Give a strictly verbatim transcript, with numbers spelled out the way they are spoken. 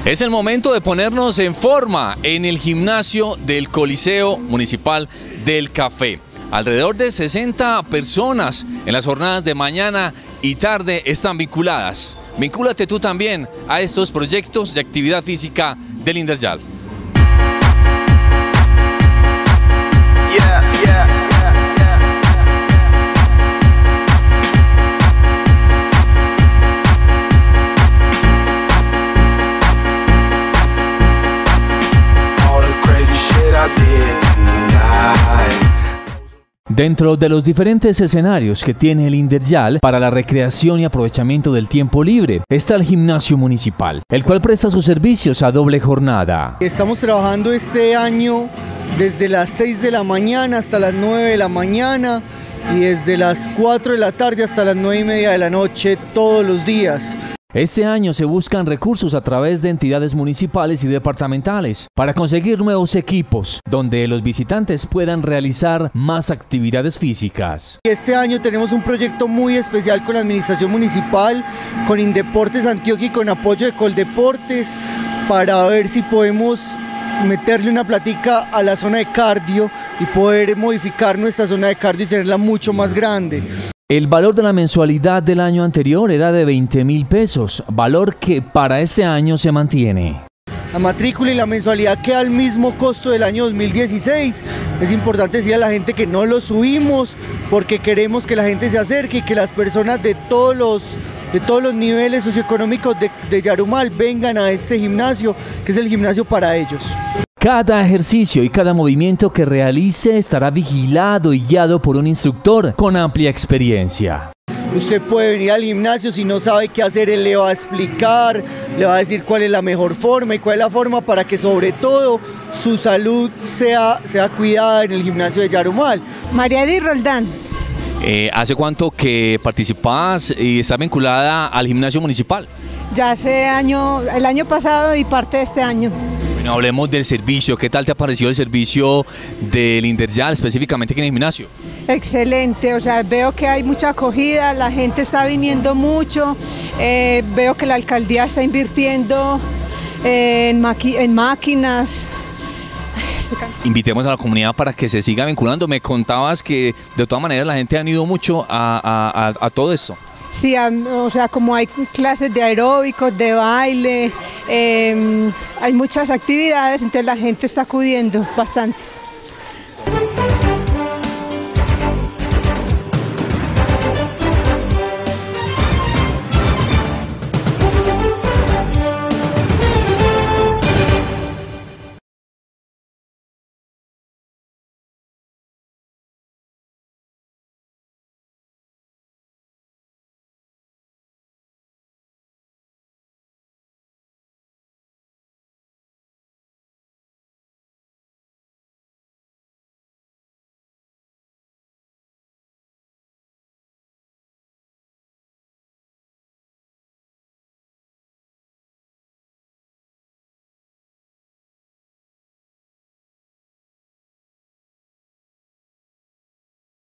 Es el momento de ponernos en forma en el gimnasio del Coliseo Municipal del Café. Alrededor de sesenta personas en las jornadas de mañana y tarde están vinculadas. Vincúlate tú también a estos proyectos de actividad física del Inderyal. Yeah, yeah. Dentro de los diferentes escenarios que tiene el Inderyal para la recreación y aprovechamiento del tiempo libre, está el gimnasio municipal, el cual presta sus servicios a doble jornada. Estamos trabajando este año desde las seis de la mañana hasta las nueve de la mañana y desde las cuatro de la tarde hasta las nueve y media de la noche todos los días. Este año se buscan recursos a través de entidades municipales y departamentales para conseguir nuevos equipos donde los visitantes puedan realizar más actividades físicas. Este año tenemos un proyecto muy especial con la administración municipal, con Indeportes Antioquia y con apoyo de Coldeportes para ver si podemos meterle una platica a la zona de cardio y poder modificar nuestra zona de cardio y tenerla mucho más grande. El valor de la mensualidad del año anterior era de veinte mil pesos, valor que para este año se mantiene. La matrícula y la mensualidad queda al mismo costo del año dos mil dieciséis. Es importante decir a la gente que no lo subimos porque queremos que la gente se acerque y que las personas de todos los, de todos los niveles socioeconómicos de, de Yarumal vengan a este gimnasio, que es el gimnasio para ellos. Cada ejercicio y cada movimiento que realice estará vigilado y guiado por un instructor con amplia experiencia. Usted puede venir al gimnasio, si no sabe qué hacer, él le va a explicar, le va a decir cuál es la mejor forma y cuál es la forma para que sobre todo su salud sea, sea cuidada en el gimnasio de Yarumal. María Edith Roldán. Eh, ¿Hace cuánto que participas y estás vinculada al gimnasio municipal? Ya hace año, el año pasado y parte de este año. Bueno, hablemos del servicio. ¿Qué tal te ha parecido el servicio del Inderyal, específicamente aquí en el gimnasio? Excelente, o sea, veo que hay mucha acogida, la gente está viniendo mucho, eh, veo que la alcaldía está invirtiendo eh, en, maqui en máquinas. Invitemos a la comunidad para que se siga vinculando. Me contabas que de todas maneras la gente ha ido mucho a, a, a, a todo esto. Sí, o sea, como hay clases de aeróbicos, de baile, eh, hay muchas actividades, entonces la gente está acudiendo bastante.